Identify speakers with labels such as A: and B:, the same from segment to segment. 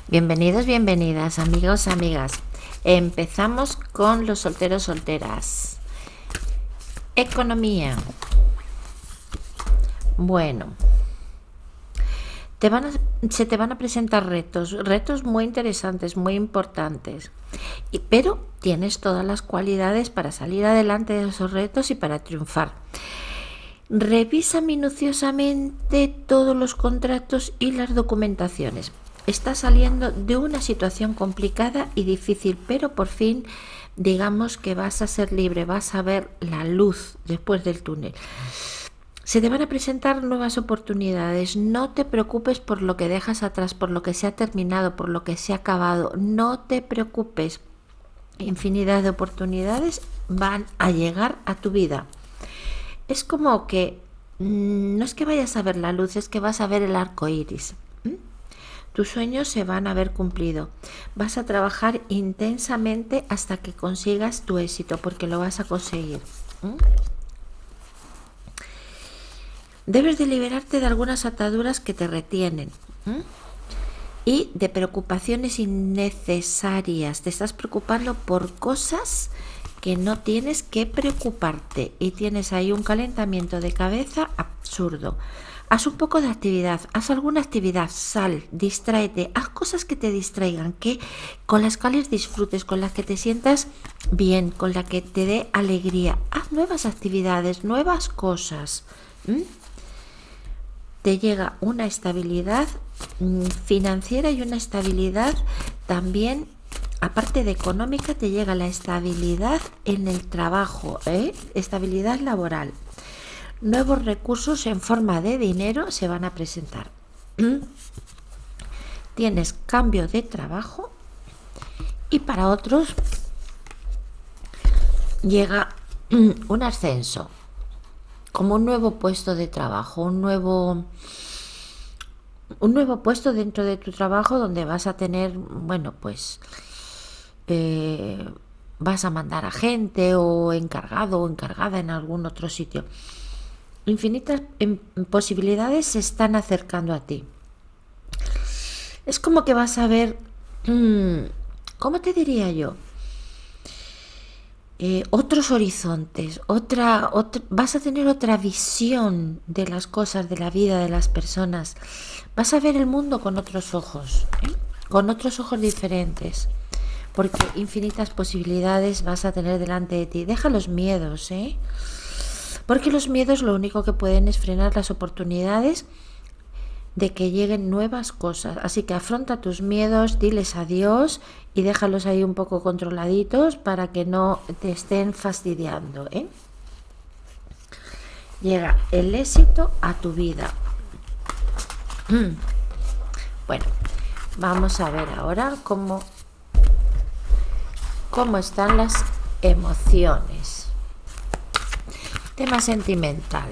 A: Bienvenidos, bienvenidas, amigos, amigas. Empezamos con los solteros, solteras. Economía. Bueno, se te van a presentar retos muy interesantes, muy importantes. Pero tienes todas las cualidades para salir adelante de esos retos y para triunfar. Revisa minuciosamente todos los contratos y las documentaciones. Estás saliendo de una situación complicada y difícil, pero por fin digamos que vas a ser libre, vas a ver la luz después del túnel. Se te van a presentar nuevas oportunidades. No te preocupes por lo que dejas atrás, por lo que se ha terminado, por lo que se ha acabado. No te preocupes. Infinidad de oportunidades van a llegar a tu vida. Es como que no es que vayas a ver la luz, es que vas a ver el arco iris. Tus sueños se van a ver cumplido. Vas a trabajar intensamente hasta que consigas tu éxito, porque lo vas a conseguir. Debes de liberarte de algunas ataduras que te retienen y de preocupaciones innecesarias. Te estás preocupando por cosas que no tienes que preocuparte y tienes ahí un calentamiento de cabeza absurdo. Haz un poco de actividad, haz alguna actividad, sal, distráete, haz cosas que te distraigan, con las cuales disfrutes, con las que te sientas bien, con las que te dé alegría. Haz nuevas actividades, nuevas cosas. Te llega una estabilidad financiera y una estabilidad también, aparte de económica, te llega la estabilidad en el trabajo, estabilidad laboral. Nuevos recursos en forma de dinero se van a presentar. Tienes cambio de trabajo y para otros llega un ascenso, como un nuevo puesto de trabajo, un nuevo puesto dentro de tu trabajo donde vas a tener, bueno, pues vas a mandar a gente o encargado o encargada en algún otro sitio. Infinitas posibilidades se están acercando a ti. Es como que vas a ver, ¿cómo te diría yo? Otros horizontes, vas a tener otra visión de las cosas, de la vida, de las personas. Vas a ver el mundo con otros ojos, con otros ojos diferentes, porque infinitas posibilidades vas a tener delante de ti. Deja los miedos, porque los miedos lo único que pueden es frenar las oportunidades de que lleguen nuevas cosas. Así que afronta tus miedos, diles adiós y déjalos ahí un poco controladitos para que no te estén fastidiando. Llega el éxito a tu vida. Bueno, vamos a ver ahora cómo están las emociones. Tema sentimental.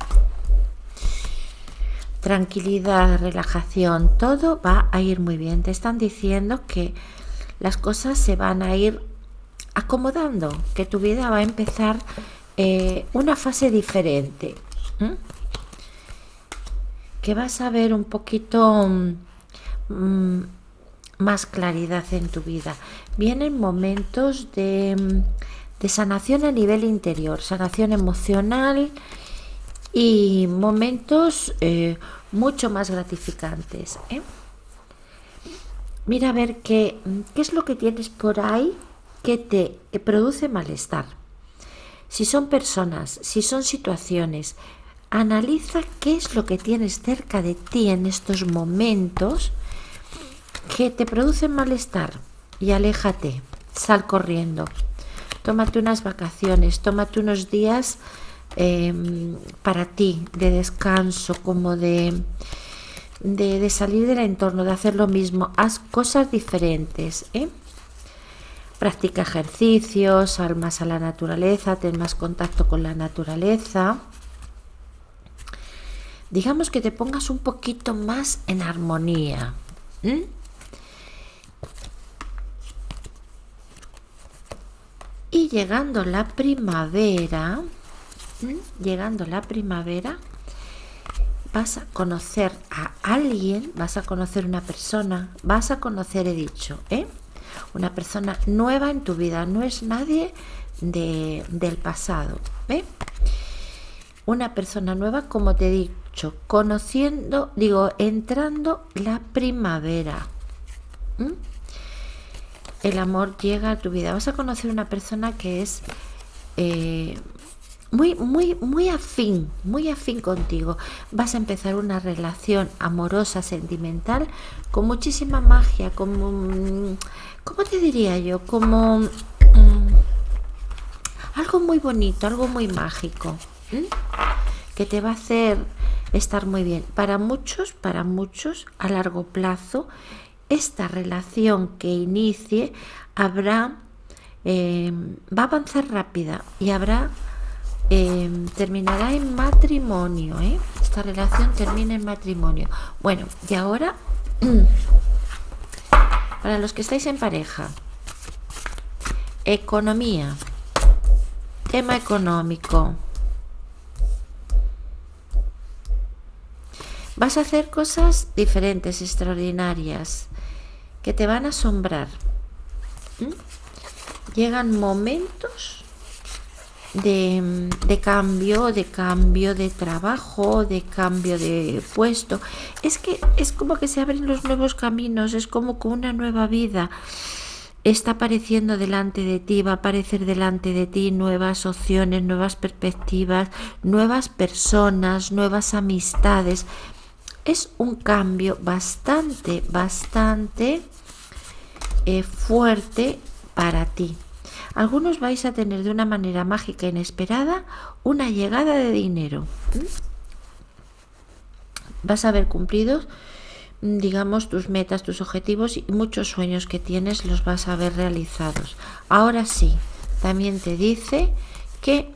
A: Tranquilidad, relajación, todo va a ir muy bien. Te están diciendo que las cosas se van a ir acomodando, que tu vida va a empezar una fase diferente, que vas a ver un poquito más claridad en tu vida. Vienen momentos de sanación a nivel interior, sanación emocional y momentos mucho más gratificantes. Mira a ver qué es lo que tienes por ahí que te produce malestar. Si son personas, si son situaciones, analiza qué es lo que tienes cerca de ti en estos momentos que te producen malestar y aléjate, sal corriendo. Tómate unas vacaciones, tómate unos días para ti, de descanso, como de salir del entorno, de hacer lo mismo. Haz cosas diferentes, practica ejercicios, sal más a la naturaleza, ten más contacto con la naturaleza. Digamos que te pongas un poquito más en armonía. Y llegando la primavera, vas a conocer a alguien, vas a conocer una persona, vas a conocer, he dicho, una persona nueva en tu vida, no es nadie del pasado, una persona nueva, como te he dicho, conociendo, entrando la primavera. El amor llega a tu vida, vas a conocer una persona que es muy afín contigo. Vas a empezar una relación amorosa, sentimental, con muchísima magia, como, ¿cómo te diría yo? Como algo muy bonito, algo muy mágico, que te va a hacer estar muy bien. Para muchos, a largo plazo, esta relación que inicie va a avanzar rápida y terminará en matrimonio, esta relación termina en matrimonio. Bueno, y ahora para los que estáis en pareja, economía, tema económico. Vas a hacer cosas diferentes, extraordinarias, que te van a asombrar. Llegan momentos de cambio de trabajo, de cambio de puesto. Es que es como que se abren los nuevos caminos, es como que una nueva vida está apareciendo delante de ti, va a aparecer delante de ti nuevas opciones, nuevas perspectivas, nuevas personas, nuevas amistades. Es un cambio bastante fuerte para ti. Algunos vais a tener de una manera mágica e inesperada una llegada de dinero. Vas a ver cumplidos, digamos, tus metas, tus objetivos y muchos sueños que tienes los vas a ver realizados. Ahora sí, también te dice que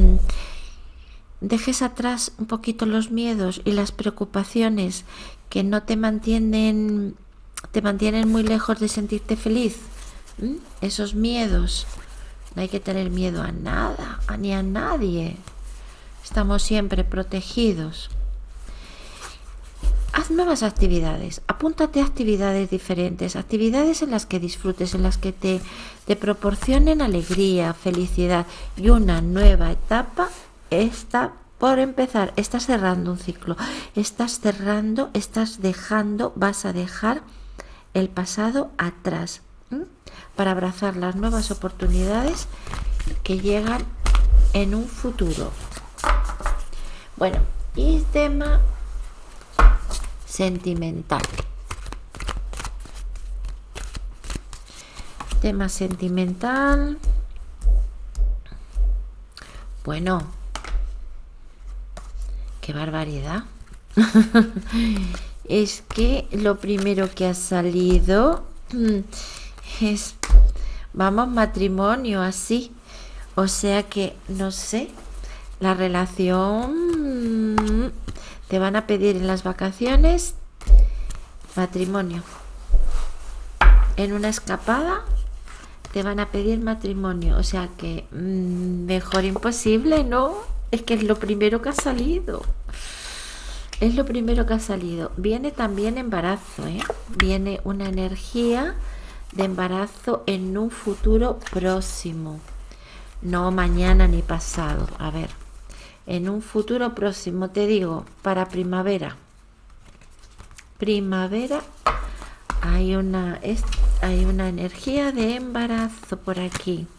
A: dejes atrás un poquito los miedos y las preocupaciones que no te mantienen muy lejos de sentirte feliz. Esos miedos, no hay que tener miedo a nada, ni a nadie. Estamos siempre protegidos. Haz nuevas actividades, apúntate a actividades diferentes, actividades en las que disfrutes, en las que te proporcionen alegría, felicidad y una nueva etapa. Está por empezar, estás cerrando un ciclo, vas a dejar el pasado atrás para abrazar las nuevas oportunidades que llegan en un futuro. Bueno, y tema sentimental. Tema sentimental. Bueno, qué barbaridad. Es que lo primero que ha salido es, vamos, matrimonio, así. O sea que, no sé, la relación, te van a pedir en las vacaciones matrimonio. En una escapada te van a pedir matrimonio. O sea que mejor imposible, ¿no? Es que es lo primero que ha salido. Es lo primero que ha salido. Viene también embarazo, Viene una energía de embarazo en un futuro próximo. No mañana ni pasado. A ver, en un futuro próximo, te digo, para primavera. Primavera hay una energía de embarazo por aquí.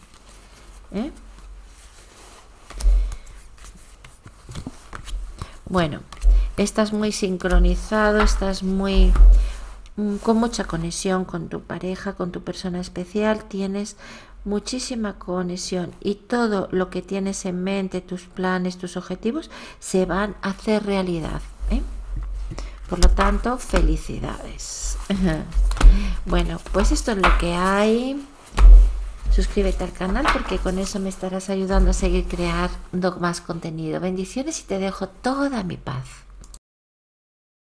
A: Bueno, estás muy sincronizado, estás muy con mucha conexión con tu pareja, con tu persona especial, tienes muchísima conexión y todo lo que tienes en mente, tus planes, tus objetivos, se van a hacer realidad. Por lo tanto, felicidades. Bueno, pues esto es lo que hay. Suscríbete al canal porque con eso me estarás ayudando a seguir creando más contenido. Bendiciones y te dejo toda mi paz.